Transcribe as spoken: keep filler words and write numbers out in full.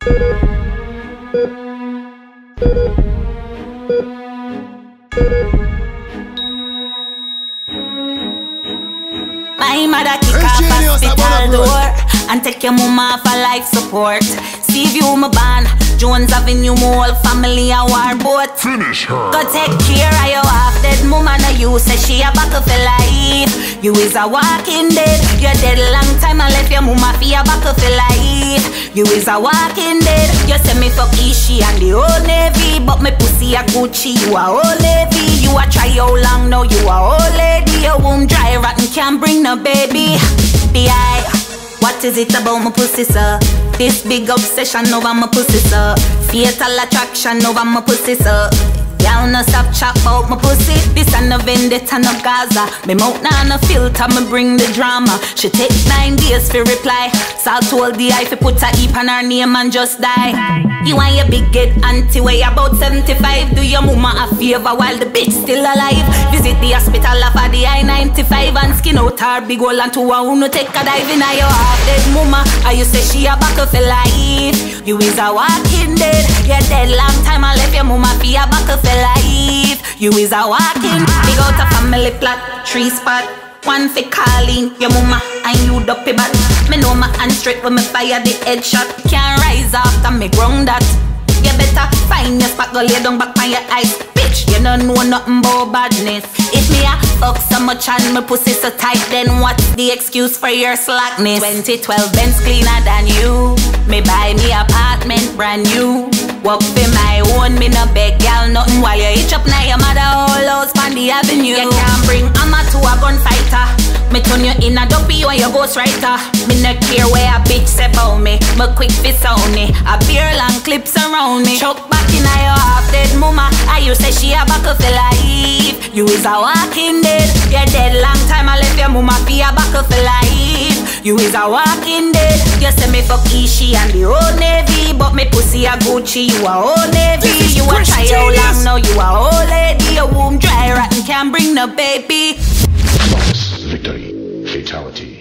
My mother kick off hospital door and take your mama for life support. See you my band, Jones Avenue, my whole family a war boat. Finish her. Go take care of your half dead mama. Now you say she a back for life. You is a walking dead. You're dead long time and left your mama for a back for life. You is a walking dead. You say me fuck Ishi and the old Navy, but me pussy a Gucci. You a old lady. You a try how long now? You a old lady. Your womb dry rotten can't bring no baby. The eye. What is it about my pussy, sir? This big obsession over my pussy, sir. Fatal attraction over my pussy, sir. Y'all no stop chat about my pussy. This and no vendetta, no Gaza. Me mouth nah no filter, me bring the drama. She take nine days for reply. Salt told the eye fi put a heap on her name and just die. You and your big head auntie weigh about seventy-five. Do your mama a favor while the bitch still alive. Visit the hospital for the I ninety-five and skin out her big hole and two a who no take a dive in your half dead mama. And you say she a back for life. You is a walking dead. You're dead long time and left your mama for a back for life. You is a walking. Big out a family plot, three spot. One for calling your mama and you dopey bat. Me know my hand straight when me fire the headshot. Can't rise after me ground that. You better find your spot, go lay down back on your eyes. Bitch, you don't know nothing about badness. If me a fuck so much and my pussy so tight, then what's the excuse for your slackness? twenty twelve Benz cleaner than you. Me buy me apartment brand new. Walk for my own, me no beg y'all nothing while you hitch up now your mother whole house on the avenue. You can't bring Amma to a gunfighter. Me turn you in a dopey or your ghostwriter. Me no care where a bitch say about me. Me quick fi sound me. A beer long clips around me. Choke back in a your half dead mama. I you say she a back for life. You is a walking dead. You're dead long time I left your mama fi a back for life. You is a walking dead. You say me fuck Ishi and the old Navy, but me pussy a Gucci. You a old Navy. You a try how long now? You a old lady. Your womb dry rotten can't bring no baby. Victory. Fatality.